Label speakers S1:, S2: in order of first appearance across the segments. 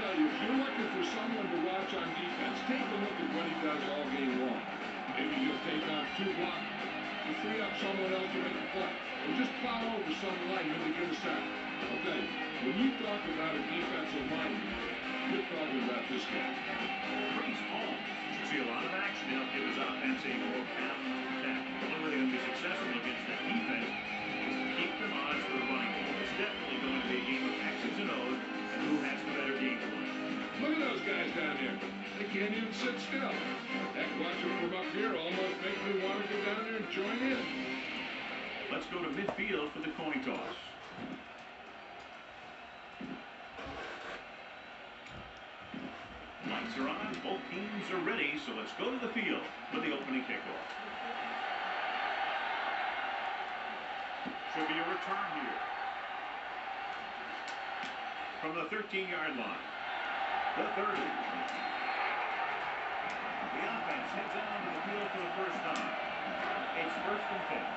S1: tell you, if you're looking for someone to watch on defense, take a look at what he does all game long. Maybe he'll take on 2 blockers to free up someone else to make a play, or just plow over some lineman to get a sack. I'll tell you, when you talk about a defensive lineman, you're talking about this guy.
S2: Breece Hall should see a lot of action to help give his offense a more balanced attack. The only way they're going to be successful against that defense is to keep them odds for the running game. It's definitely going to be a game of X's and O's and who has the better game plan.
S1: Look at those guys down there. They can't even sit still. Heck, watching from up here almost makes me want to go down there and join in.
S2: Let's go to midfield for the coin toss. Lights are on, both teams are ready, so let's go to the field for the opening kickoff. Should be a return here. From the 13-yard line. The 30. The offense heads out onto the field for the first time. It's 1st and 10.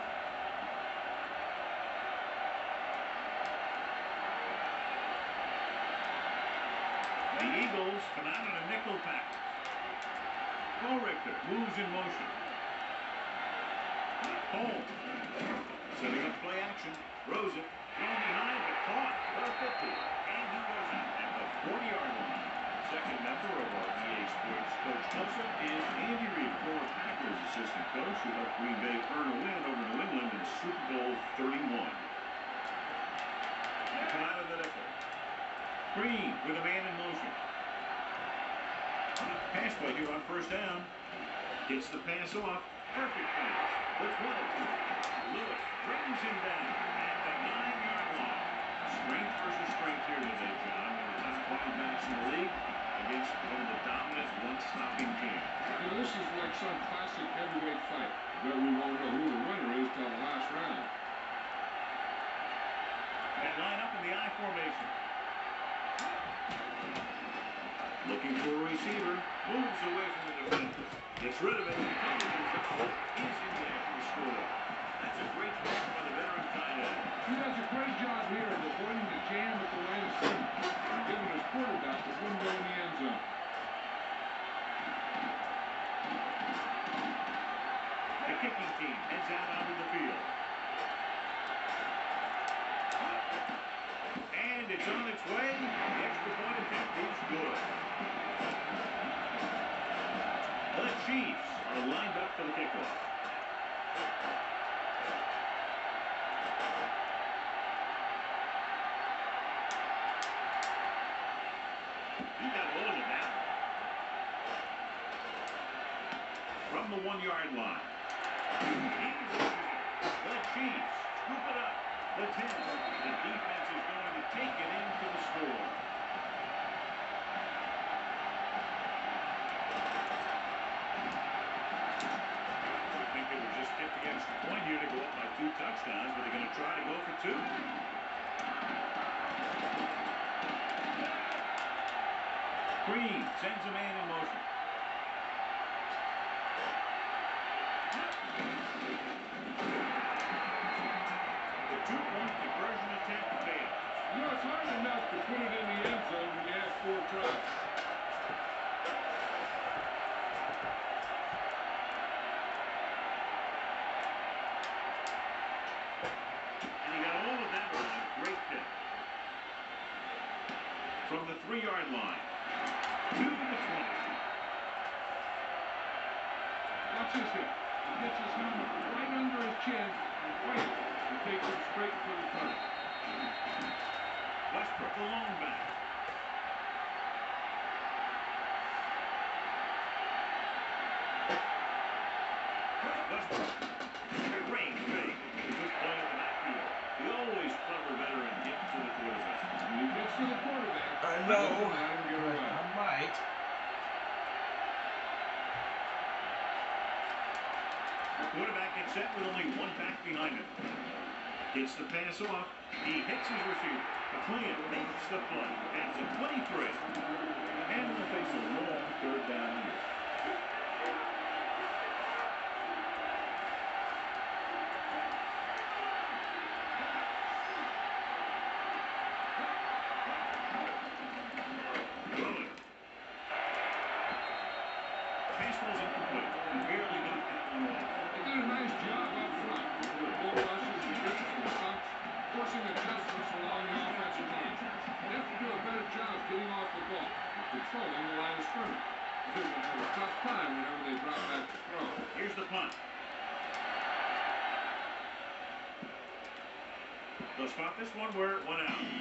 S2: The Eagles come out in a nickel package. Ulrichter moves in motion. Home. Setting up play action. Throws it. Thrown behind, but caught for a 50. And he goes out at the 40-yard line. Second member of our EA Sports Coach Tulsa is Andy Reid, former Packers assistant coach who helped Green Bay earn a win over New England in Super Bowl 31. Come out of the nickel. Green with a man in motion. Pass play here on first down. Gets the pass off. Perfect pass. The 12. Lewis brings him down at the 9-yard line. Strength versus strength here today, John. One of the top running backs in the league against one of the dominant run-stopping teams.
S1: You know, this is like some classic heavyweight fight. But we won't know who the winner is till the last round.
S2: And line up in the I formation. Looking for a receiver. Moves away from the defender. Gets rid of it. Is in there for the score. That's a great work by the veteran tight end.
S1: He does a great job here of avoiding the jam at the line of scrimmage and giving his quarterback the window in the end zone.
S2: The kicking team heads out onto the field. And it's on its way. The extra point attempt is good. The Chiefs are lined up for the kickoff. He got hold of that. From the 1-yard line. The Chiefs scoop it up. The 10. The defense is going to take it in for the score. We think they were just kicked against the point here to go up by 2 touchdowns, but they're going to try to go for 2. Green sends a man in motion. The 2-point conversion attempt fails.
S1: You know, it's hard enough to put it in the end zone when you have 4 tries.
S2: And he got all of that on a great pick. From the 3-yard line to the 20.
S1: Watch this hit. He gets his helmet right under his chin and fights it and takes it straight for the turn.
S2: Westbrook, the lone back. Westbrook. Great fake. Good play in the backfield. The always clever veteran getting to the quarterback.
S1: When he gets to the quarterback,
S3: I know.
S1: let him get away.
S3: I might.
S2: The quarterback gets set with only 1 back behind him. Gets the pass off. He hits his receiver. McClain makes the play. And it's a 23. And we'll face a long 3rd down here. quickly. He barely got that one off.
S1: They did a nice job up front with their bull rushes and rips and stunts, forcing adjustments along the offensive line. They have to do a better job getting off the ball and controlling the line of scrimmage. They're going to have a tough time whenever they drop back to throw.
S2: Here's the punt. They'll spot this one where it went out.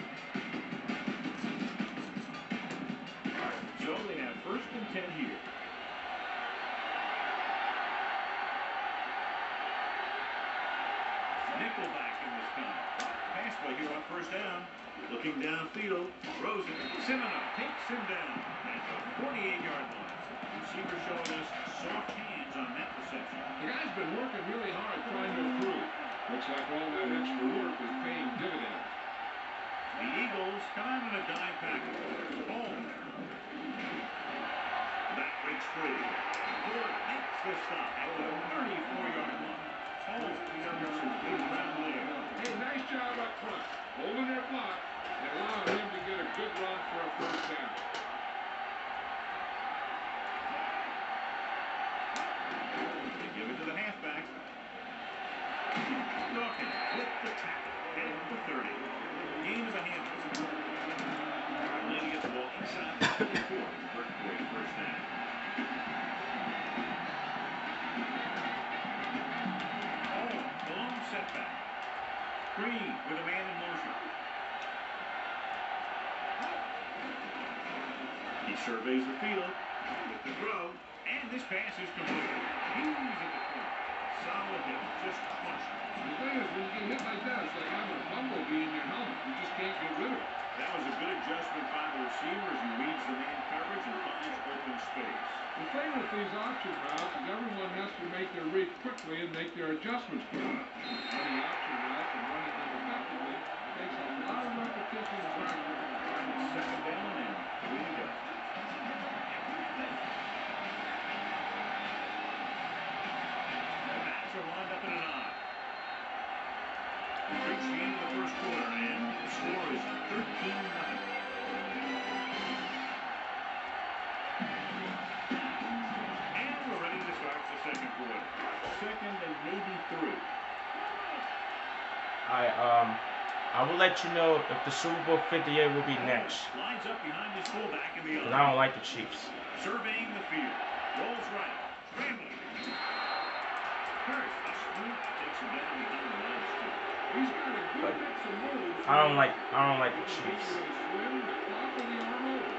S2: So they have 1st and 10 here. Nickelback in this time. Pass play here on 1st down. Looking downfield. Rosen. Semino takes him down at the 48-yard line. Receiver showing us soft hands on that reception.
S1: The guy's been working really hard trying to improve. Looks like all that extra work is paying dividends.
S2: The Eagles come out in a dime package. Home. That breaks free. Ford makes the stop at the 34-yard line. Hall's earned some good ground there.
S1: Hey, nice job up front, holding their block and allowing him to get a good run for a 1st down.
S2: They give it to the halfback. Dawkins with the tackle at the 30. Gain of a handle. Finally to get the ball inside the 44 for a quick 1st down. Oh, a long setback. Green with a man in motion. He surveys the field with the throw, and this pass is complete. He's at the point. Solid hit, just crushed.
S1: The thing is, when you get hit like that, it's like having a bumblebee in your helmet. You just can't get rid of it.
S2: That was a good adjustment by the receiver as he reads the man coverage and finds open space.
S1: The thing with these option routes is everyone has to make their read quickly and make their adjustments quickly. Running option routes and running them effectively takes a lot of repetition and practice.
S2: 2nd down and 3 to go. The backs are lined up in an eye. We reach the end of the 1st quarter and the score is 13-0. And we're ready to start the 2nd quarter. 2nd and maybe 3.
S3: I will let you know if the Super Bowl 58 will be next.
S2: Lines up behind his fullback in the
S3: Because I don't like the Chiefs.
S2: Surveying the field. Rolls right. Scrambling. Hurst, a sweep, takes him down behind the line of scrimmage.
S1: He's got a good mix of moves.
S3: I don't like the Chiefs.
S1: The swim, the top of the arm over.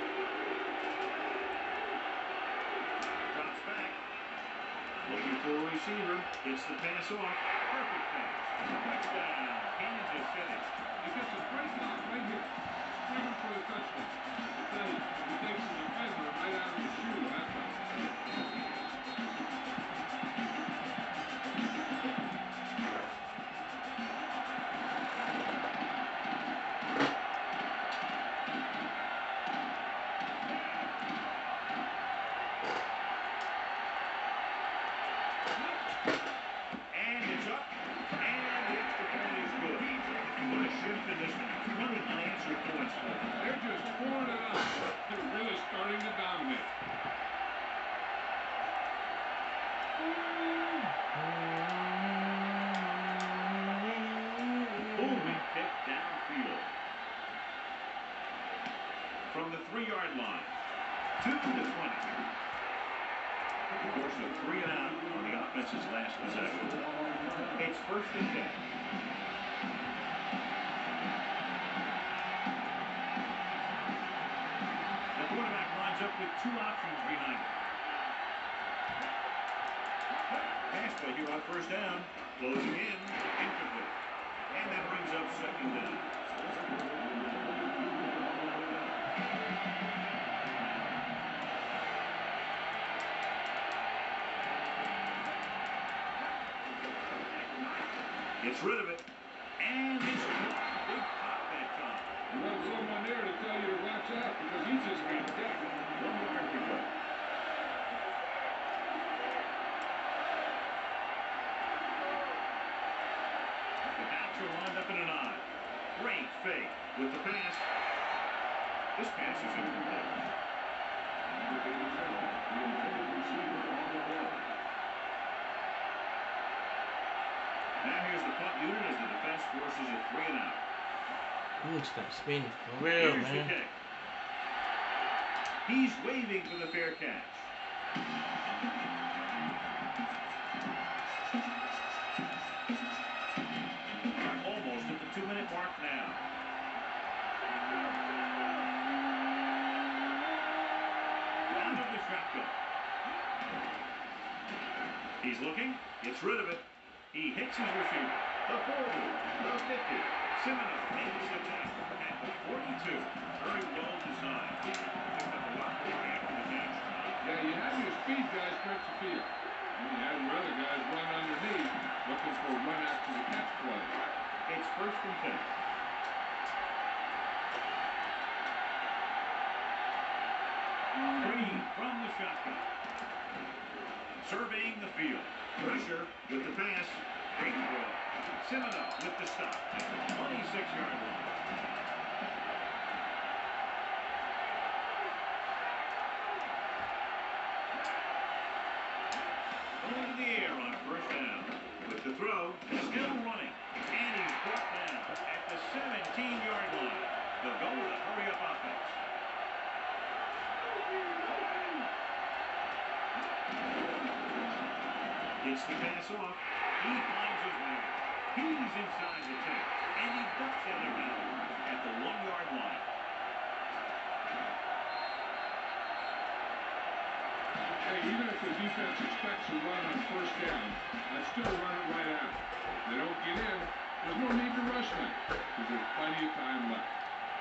S2: Drops back. Looking for a receiver. Gets the pass off. Perfect pass. Touchdown. Kansas City.
S1: He gets a great block right here. Screaming for the touchdown. But then he takes the defender right out of the shoe that time.
S2: And it's up. And the extra point is good. What a shift in this one. 20 unanswered points for them.
S1: They're just pouring it on. They're really starting to dominate.
S2: Moving pick downfield. From the 3-yard line. 2 to 20. Of course, a 3 and out on the offense's last possession. It's 1st and 10. The quarterback lines up with 2 options behind him. Pass play here on 1st down. Closing in. Incomplete. And that brings up 2nd down. Gets rid of it. And it's caught. Big pop that time.
S1: You want someone there to tell you to watch out because he just got decked.
S2: 1 more to go. The backs are lined up in an eye. Great fake with the pass. This pass is incomplete.
S1: The intended receiver on the play.
S2: Now here's the punt unit as the defense forces a 3-and-out.
S3: Stop spinning for real,
S2: Here's the
S3: man.
S2: kick. He's waving for the fair catch. Almost at the 2-minute mark now. Down to the shotgun. He's looking, gets rid of it. He hits his receiver. The 40, the 50. Semino makes the tackle at the 42. Very well designed. Picked up a lot more after the catch.
S1: Yeah, you have your speed guys stretch the field. And you have your other guys run underneath, looking for a run after the catch play.
S2: It's 1st and 10. Green from the shotgun. Surveying the field. Pressure with the pass. Great throw. Semino with the stop at the 26-yard line. Going to the air on 1st down. With the throw, still running. And he's brought down at the 17-yard line. They'll go with a hurry-up offense. Gets the pass off. He finds his man. He's inside the 10. And he ducks out around at the 1-yard line.
S1: Hey, even if the defense expects a run on 1st down, I'd still run it right out. If they don't get in, there's no need to rush them, because there's plenty of time left.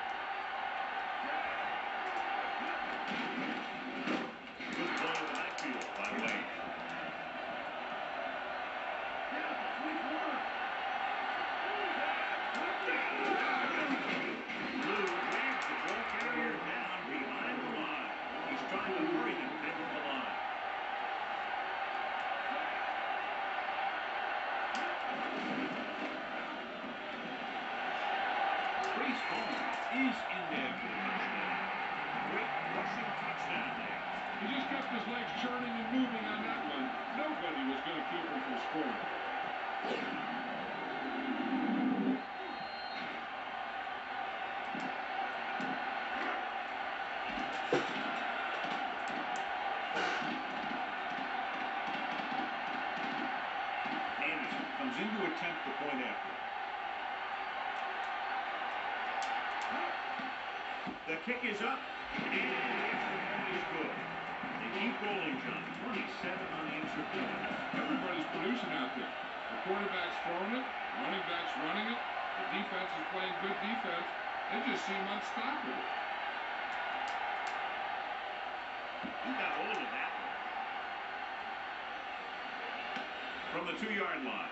S2: Good play in the backfield by Wayne. Lou drags the ball carrier down behind the line. He's trying to hurry them down the line. Trace Bowman is in there for the touchdown. Great rushing touchdown there.
S1: He just kept his legs churning and moving on that one. Nobody was going to keep him from scoring.
S2: Anderson comes in to attempt the point after. The kick is up, and the extra point is good. They keep rolling, John. 27 on the extra point.
S1: Everybody's producing out there. The quarterback's throwing it, running back's running it, the defense is playing good defense. They just seem unstoppable.
S2: He got hold of that one. From the 2-yard line.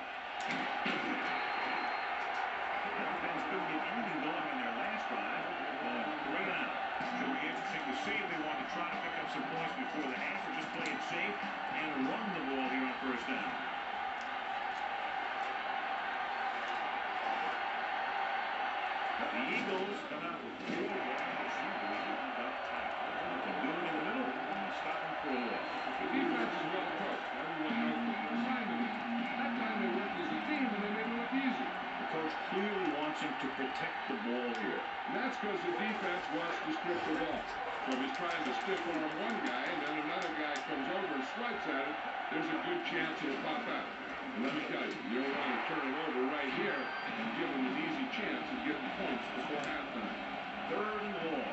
S2: The offense couldn't get anything going on their last drive. Going 3 and out. Should be interesting to see if they want to try to pick up some points before the half or just play it safe and run the ball here on 1st down. The Eagles come out with 4 wide receivers lined up tight. Nothing doing in the middle. And stop them for a loss.
S1: The defense is well coached. Everyone knows what they're assignment is. That time they worked as a team and they made it look easy.
S2: The coach clearly wants him to protect the ball here.
S1: And that's because the defense wants to strip the ball. So if he's trying to stiff arm one guy and then another guy comes over and swipes at it, there's a good chance it'll pop out. And let me tell you, you don't want to turn it over right here and give him an easy chance of getting points before halftime.
S2: 3rd and long.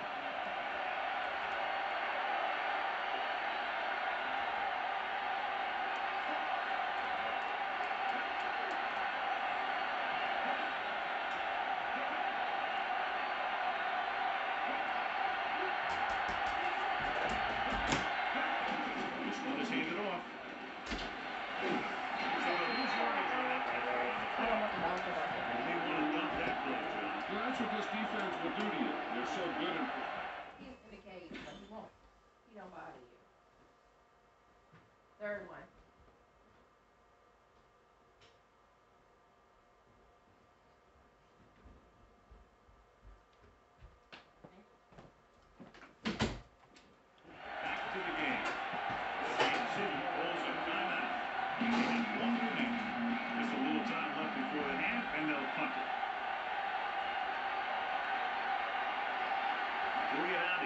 S2: This one is handed off. So they'll lose yardage on that catch on the play. And they want to dump that play, John.
S1: So that's what this defense will do to you. They're so good at
S4: He's in the cage, but he won't. He don't bother you. 3rd one.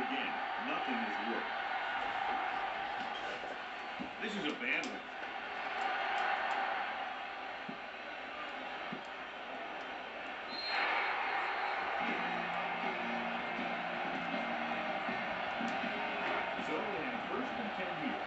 S2: again. Nothing has worked. This is a bad one. So they have first and 10 here.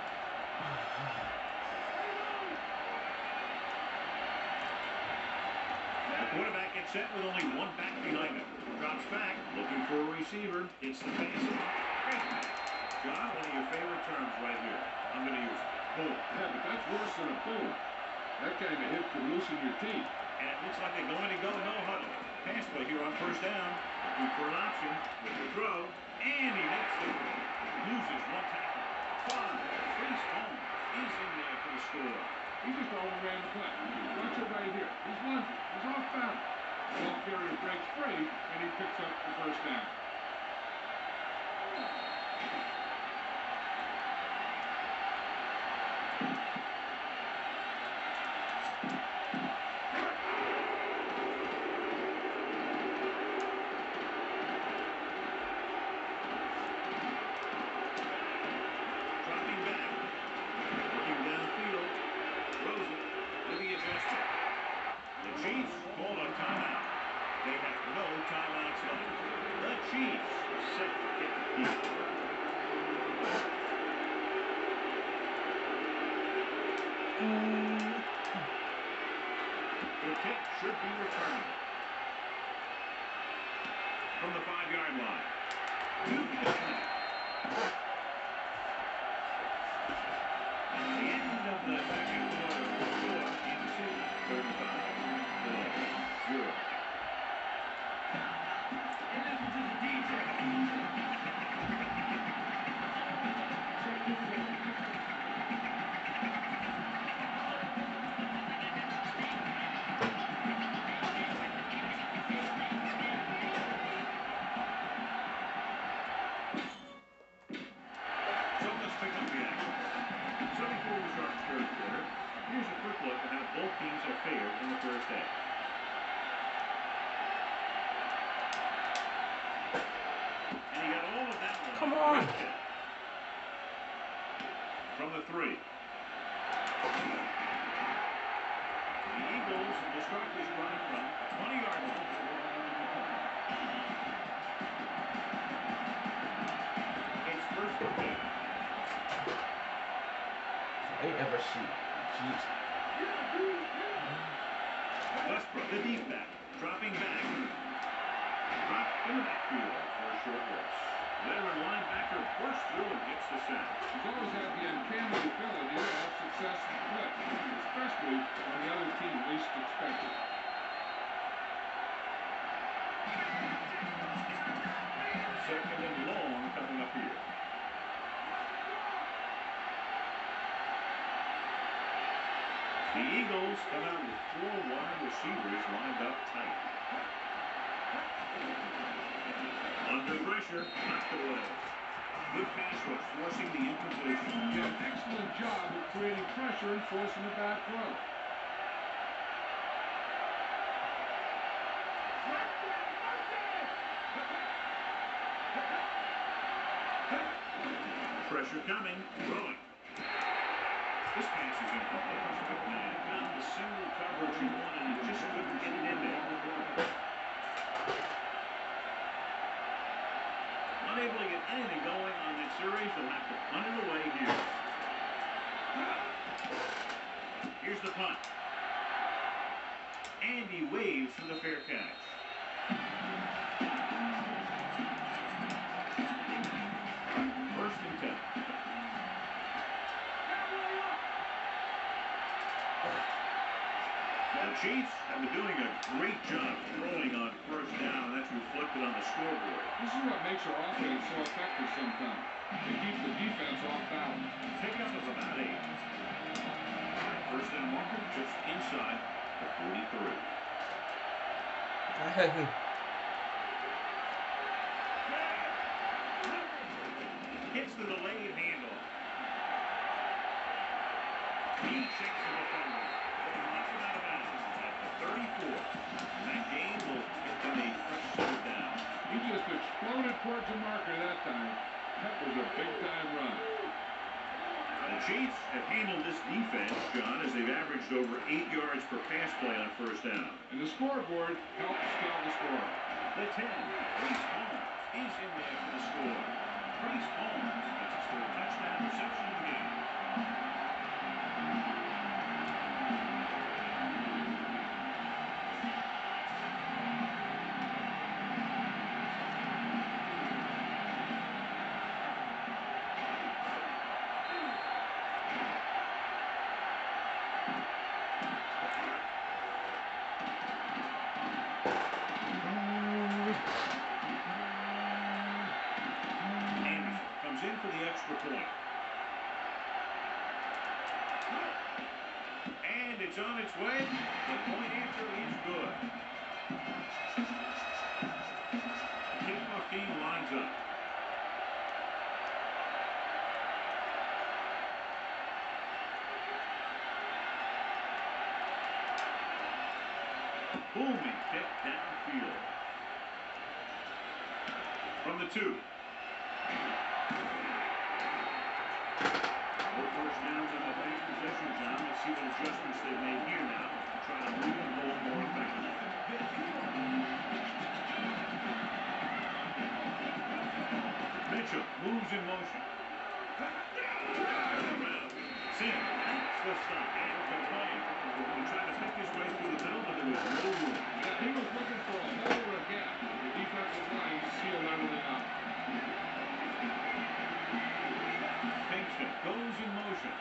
S2: The quarterback gets set with only one back behind him. Drops back, looking for a receiver. It's the pass. Great pass. John, one of your favorite terms right here. I'm going to use it. Boom.
S1: Yeah, but that's worse than a boom. That kind of hit could loosen your teeth.
S2: And it looks like they're going to go no huddle. Pass play here on first down. Looking for an option with the throw. And he makes the throw. Loses one tackle. Fun. Chase Holmes is in there for the score.
S1: He just overran the play. Watch it right here. He's lunging. He's off balance. The ball carrier breaks free, and he picks up the first down.
S2: Dropping back. Looking downfield. Throws it to the adjustment. The Chiefs call a timeout. They have no timeouts left. The Chiefs set to kick the field. The kick should be returned. From the 5-yard line. To the 10. At the end of the second quarter, score is 35-0. And listen to the DJ. So let's pick up the action. So before we start the third quarter, here's a quick look at how both teams have fared in the first half. And he got all of that one.
S3: Come on.
S2: Right there. From the 3. The Eagles will start this drive from 20-yard line. It's first and 10.
S3: I ain't ever see. Jeez.
S2: Westbrook, the deep back, dropping back. Dropped in the backfield for a short loss. Veteran linebacker bursts through and gets the sack.
S1: He's always had the uncanny ability to have success in the blitz, especially when the other team least expects it.
S2: Second and long coming up here. The Eagles come out with 4 wide receivers lined up tight. Under pressure, knocked away. Good pass rush, forcing the incompletion.
S1: He did an excellent job of creating pressure and forcing the bad throw.
S2: Pressure coming, throwing. This pass is incomplete. McMahon found the single coverage he wanted and just couldn't get it in there. Unable to get anything going on this series, they'll have to punt it away here. Here's the punt. And he waves for the fair catch. First and 10. The Chiefs have been doing a great job throwing on first down, and that's reflected on the scoreboard.
S1: This is what makes our offense so effective sometimes. They keep the defense off balance.
S2: Pickup of about 8. First down marker just inside the 43. Hits the delayed handoff. He checks the defender. But he knocks him out of bounds at the 34. And that game will get them a fresh set down.
S1: He just exploded towards the marker that time. That was a big-time run.
S2: The Chiefs have handled this defense, John, as they've averaged over 8 yards per pass play on first down.
S1: And the scoreboard helps tell the story.
S2: The 10, Priest Holmes, is in there for the score. Priest Holmes gets his third touchdown reception of the game. In for the extra point. And it's on its way. The point after is good. Kickoff team lines up. Booming kick downfield. From the 2. First downs on the last possession, John. Let's see what adjustments they've made here now. Trying to move and hold more effectively. Mitchell moves in motion. Sim, that's the stop. And the play. He tried to pick his way through the middle, but there was no room.
S1: Yeah, he was looking for a hole or a gap. The defensive line sealed everything up.
S2: Pinkston goes in motion.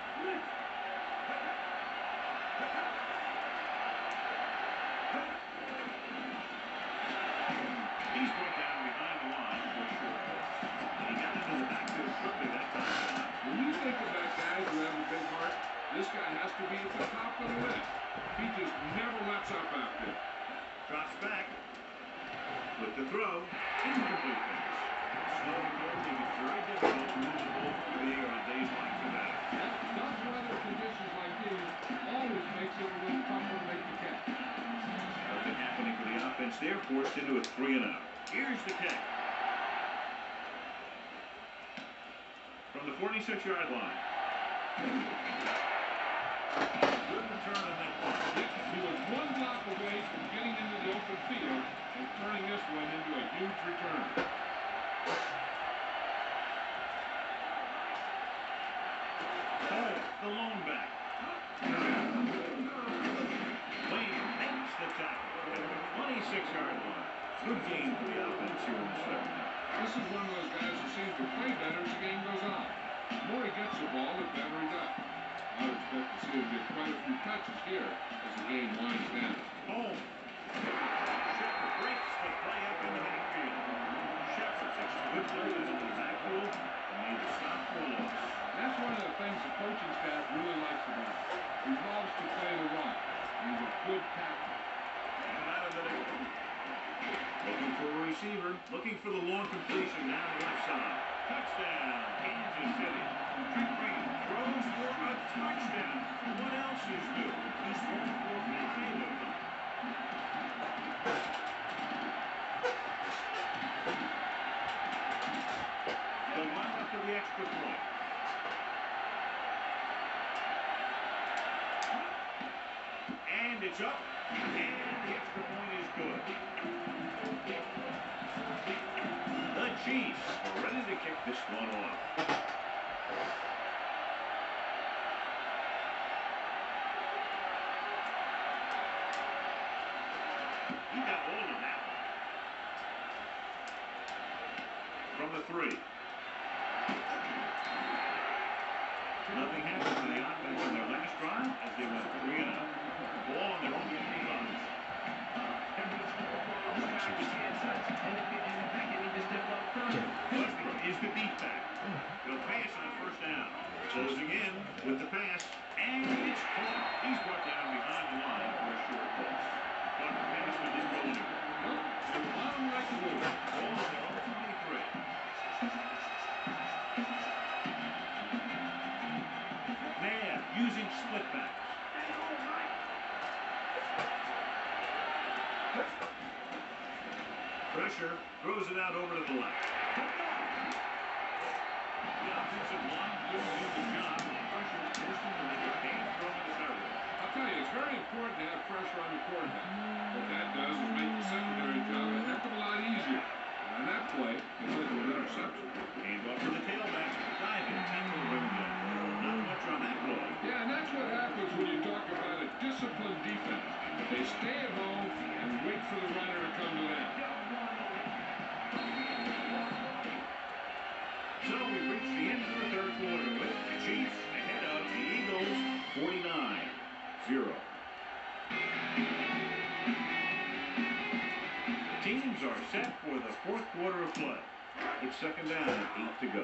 S2: He's brought down behind the line for a short push. And he got into the backfield quickly that time.
S1: When you think about guys who have a big heart, this guy has to be at the top of the list. He just never lets up out there.
S2: Drops back. With the throw. Incomplete pass. Snow and cold make it very difficult to move the ball through the air on days like today.
S1: Yeah, tough weather conditions like these always makes it a little tougher to make the catch.
S2: Nothing happening for the offense there, forced into a 3-and-out. Here's the kick. From the 46-yard line. Good return on that punt.
S1: He was one block away from getting into the open field and turning this one into a huge return.
S2: The lone back. Wayne makes the tackle at the 26-yard line. Good game for the offense here in the second half.
S1: This is one of those guys who seems to play better as the game goes on. The more he gets the ball, the better he does. I would expect to see him get quite a few touches here as the game winds down.
S2: Home. Shepard breaks the play up in the backfield. Shepard takes a good look into the backfield and made the stop for a loss.
S1: That's one of the things the coaching staff really likes about him. He loves to play the run. He's a good tackler.
S2: And out of the nickel. Looking for a receiver. Looking for the long completion down the left side. Touchdown, Kansas City. Trent Green throws for a touchdown. What else is new? He's thrown for 5 of them. The line up to the extra point. And it's up. And the extra point is good. The Chiefs are ready to kick this one off. He got hold of that one. From the 3. Nothing happened to the offense in their last drive as they went 3-0. Ball on their own 25. Westbrook is the deep back. They'll pass on first down. Closing in with the pass. And it's caught. He's brought down behind the line for a short pass. But the pass didn't go anywhere.
S1: Nope. Bottom right to move.
S2: Ball on their own 23. Nair using split back. pressure, throws it out over to the left. The offensive line couldn't do the job. Pressure forcing them to make a big throw in the coverage.
S1: I'll tell you, it's very important to have pressure on the quarterback. What that does is make the secondary job a heck of a lot easier. And on that play, it led to an interception.
S2: Hand off to the tailbacks. Diving tackle brings down. Not much on that play.
S1: Yeah, and that's what happens when you talk about a disciplined defense. They stay at home and wait for the runner to come to them.
S2: So we reach the end of the third quarter with the Chiefs ahead of the Eagles 49-0. Teams are set for the fourth quarter of play. It's second down and 8 to go.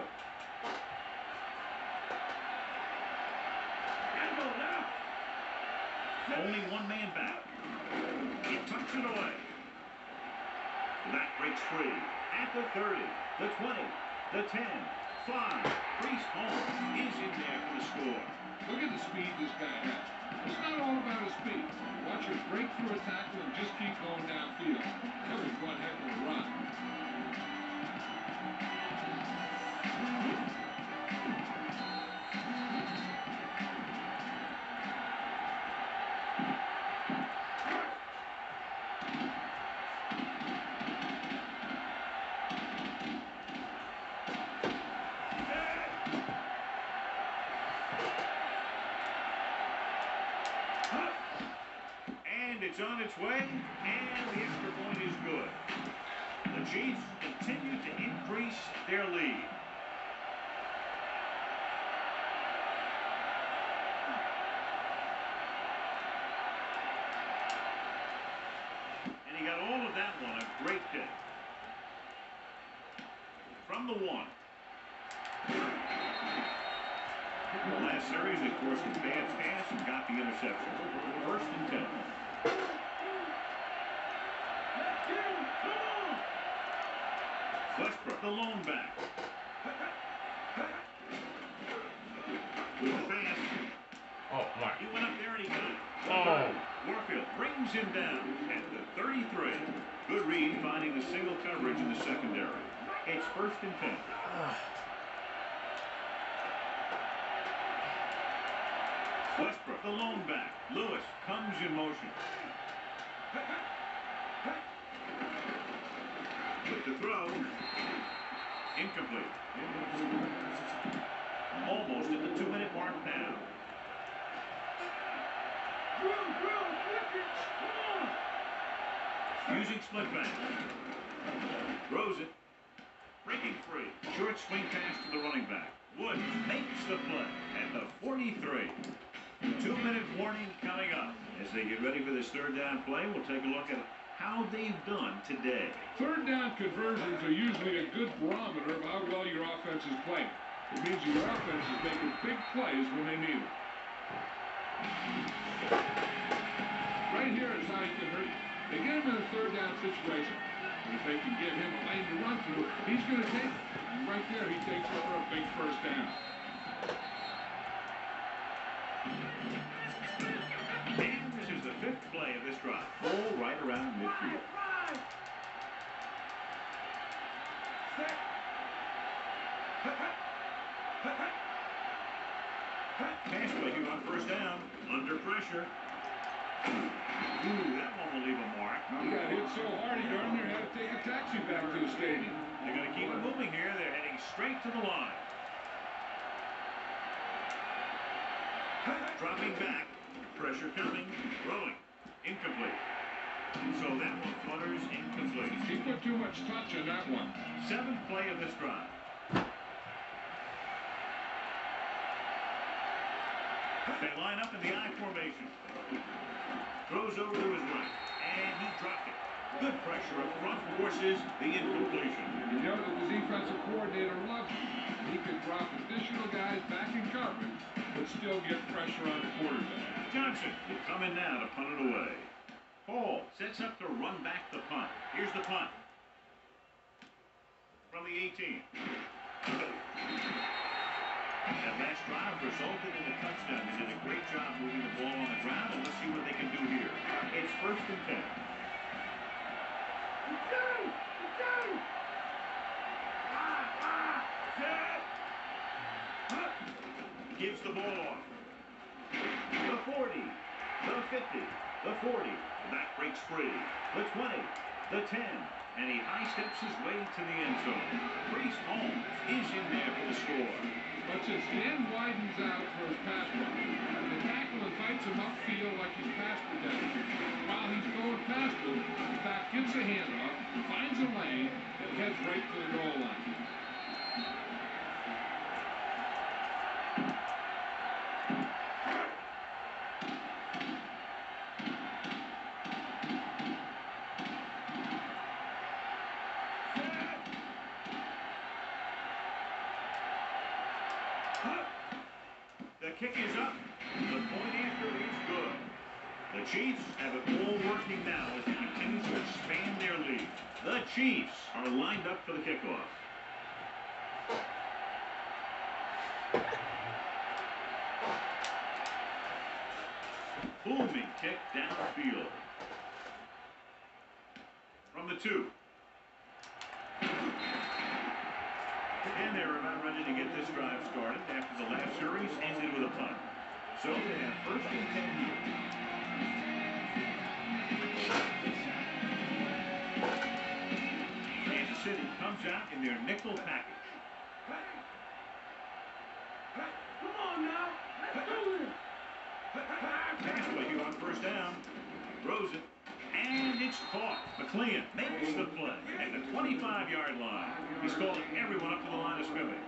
S2: Only one man back. He tucks it away. That breaks free at the 30, the 20, the 10, 5. Reese Holmes is in there for the score.
S1: Look at the speed this guy has. It's not all about his speed. Watch him break through a tackle and just keep going downfield. That was one heck of a run.
S2: And it's on its way, and the extra point is good. The Chiefs continue to increase their lead. And he got all of that one, a great kick. From the 1. The last series, of course, was bad pass and got the interception. First and 10. Westbrook, the lone back. With the pass.
S3: Oh, my.
S2: He went up there and he got it.
S3: Oh.
S2: Warfield brings him down at the 33. Good read, finding the single coverage in the secondary. It's first and 10. Westbrook, the lone back. Lewis comes in motion. With the throw. Incomplete. Almost at the 2-minute mark now. Using split back. Throws it. Breaking free. Short swing pass to the running back. Woods makes the play at the 43. 2-minute warning coming up. As they get ready for this third down play, we'll take a look at how they've done today.
S1: Third down conversions are usually a good barometer of how well your offense is playing. It means your offense is making big plays when they need them. Right here is how he converts. They get him in a third down situation. And if they can give him a lane to run through, he's going to take it. And right there, he takes over a big first down.
S2: And this is the 5th play of this drive. Ball right around midfield. Pass play here on first down. Under pressure. Ooh, that one will leave a mark.
S1: He got hit so hard he darn near had to take a taxi back to the stadium.
S2: They're going to keep it moving here. They're heading straight to the line. Dropping back. Pressure coming. Throwing. Incomplete. So that one flutters incomplete.
S1: He put too much touch on that one.
S2: 7th play of this drive. They line up in the I formation. Throws over to his right. And he dropped it. Good pressure up front forces the incompletion.
S1: You know that the defensive coordinator loves him. He can drop additional guys back in coverage, but still get pressure on the quarterback.
S2: Johnson will come in now to punt it away. Hall sets up to run back the punt. Here's the punt. From the 18. That last drive resulted in a touchdown. They did a great job moving the ball on the ground, and let's see what they can do here. It's first and 10. gives the ball off. The 40, the 50, the 40. The back breaks free. The 20, the 10. And he high steps his way to the end zone. Priest Holmes is in there for the score.
S1: But since the end widens out for his pass rush, the tackle invites him upfield like he's pass protecting. While he's going past him, the back gives a handoff, finds a lane, and heads right to the goal line.
S2: The kick is up. The point after is good. The Chiefs have it all working now as they continue to expand their lead. The Chiefs are lined up for the kickoff. Booming kick downfield. From the 2. And they're about ready to get this drive started after the last series ended with a punt. So they have first and 10 here. Kansas City comes out in their nickel package.
S1: Come on now, let's do this.
S2: Pass play here on first down. Throws it. And it's caught. McLean makes the play at the 25-yard line. He's calling everyone up to the line of scrimmage.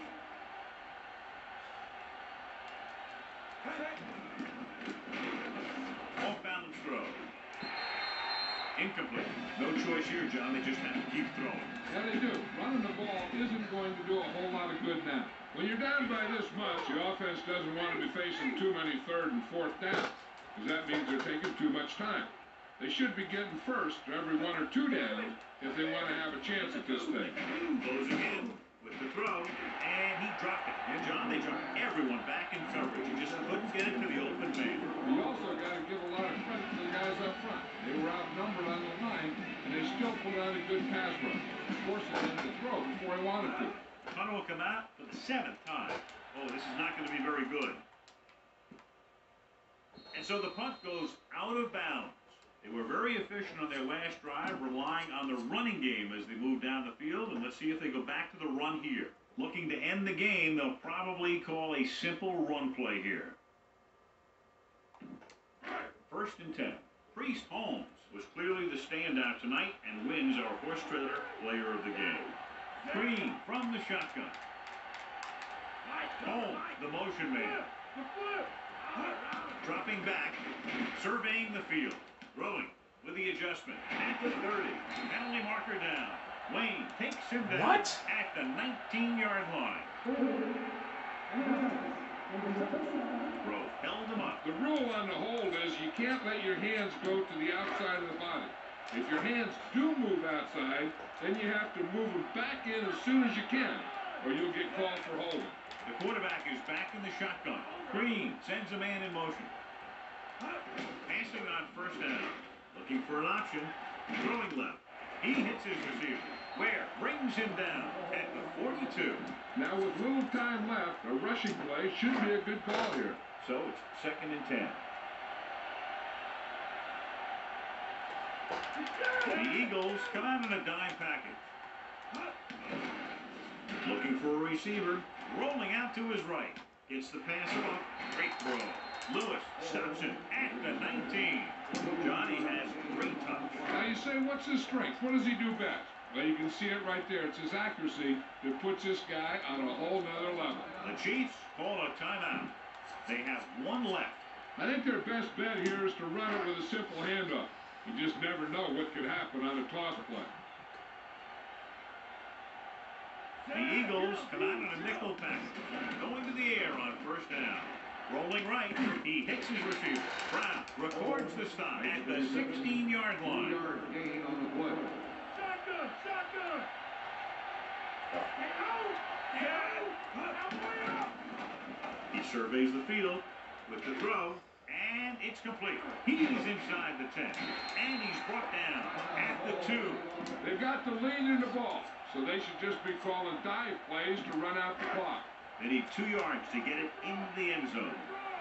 S2: Off balance throw. Incomplete. No choice here, John. They just have to keep throwing.
S1: Yeah, they do. Running the ball isn't going to do a whole lot of good now. When you're down by this much, the offense doesn't want to be facing too many third and fourth downs, because that means they're taking too much time. They should be getting first every 1 or 2 downs if they want to have a chance at this thing.
S2: Closing in with the throw, and he dropped it. And John, they dropped everyone back in coverage. He just couldn't get it to the open man.
S1: You also got to give a lot of credit to the guys up front. They were outnumbered on the line, and they still put on a good pass rush, forcing him to throw before he wanted to.
S2: Punter will come out for the 7th time. Oh, this is not going to be very good. And so the punt goes out of bounds. They were very efficient on their last drive, relying on the running game as they move down the field. And let's see if they go back to the run here. Looking to end the game, they'll probably call a simple run play here. First and 10. Priest Holmes was clearly the standout tonight and wins our horse trader player of the game. Green from the shotgun. Holmes, the motion man. Dropping back, surveying the field. Throwing with the adjustment at the 30. Penalty marker down. Wayne takes him down at the 19-yard line. Grove held him up.
S1: The rule on the hold is you can't let your hands go to the outside of the body. If your hands do move outside, then you have to move them back in as soon as you can, or you'll get called for holding.
S2: The quarterback is back in the shotgun. Green sends a man in motion. Passing on first down. Looking for an option. Throwing left. He hits his receiver. Ware brings him down at the 42.
S1: Now with little time left, a rushing play should be a good call here.
S2: So it's 2nd and 10. The Eagles come out in a dime package. Looking for a receiver. Rolling out to his right. Gets the pass off. Great throw. Lewis stops him at the 19. Johnny has great touch.
S1: Now you say, what's his strength? What does he do best? Well, you can see it right there. It's his accuracy that puts this guy on a whole nother level.
S2: The Chiefs call a timeout. They have 1 left.
S1: I think their best bet here is to run it with a simple handoff. You just never know what could happen on a toss play.
S2: The Eagles come out in a nickel package. Going to the air on first down. Rolling right, he hits his receiver. Brown records the stop at the 16-yard line.
S1: 1-yard gain on the play.
S5: Shotgun! Shotgun!
S2: He surveys the field with the throw, and it's complete. He's inside the 10, and he's brought down at the 2.
S1: They've got the lead in the ball, so they should just be calling dive plays to run out the clock.
S2: They need 2 yards to get it into the end zone.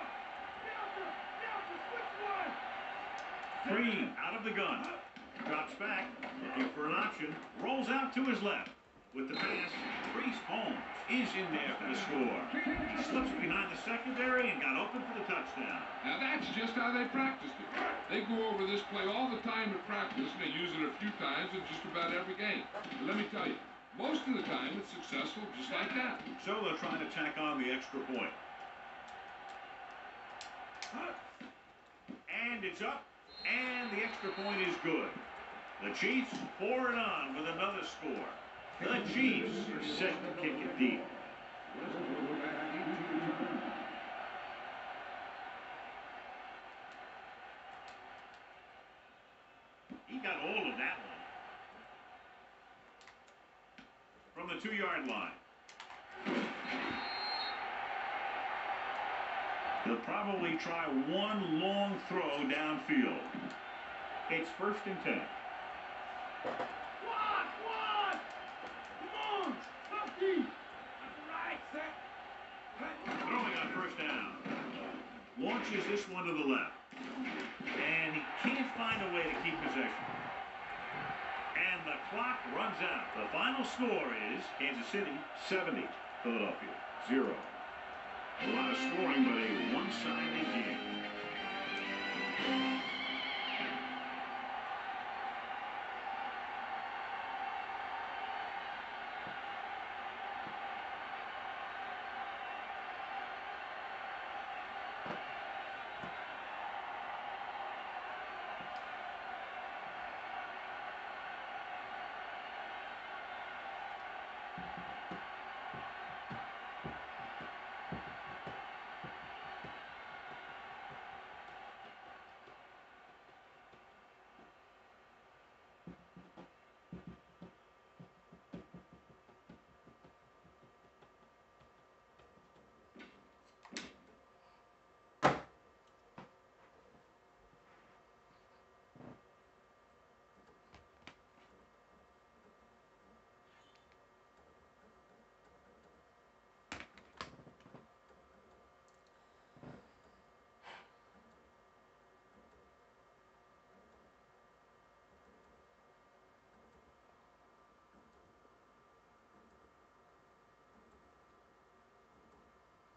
S2: 3 out of the gun. Drops back, looking for an option. Rolls out to his left. With the pass, Priest Holmes is in there for the score. He slips behind the secondary and got open for the touchdown.
S1: Now that's just how they practiced it. They go over this play all the time at practice, and they use it a few times in just about every game. But let me tell you, most of the time it's successful just like that.
S2: So they're trying to tack on the extra point. And it's up, and the extra point is good. The Chiefs pour it on with another score. The Chiefs are set to kick it deep. He got all of that one. From the 2-yard line. He'll probably try one long throw downfield. It's 1st and 10. Throwing on 1st down. Launches this one to the left. And he can't find a way to keep possession. And the clock runs out. The final score is Kansas City 70, Philadelphia 0. A lot of scoring, but a one-sided game.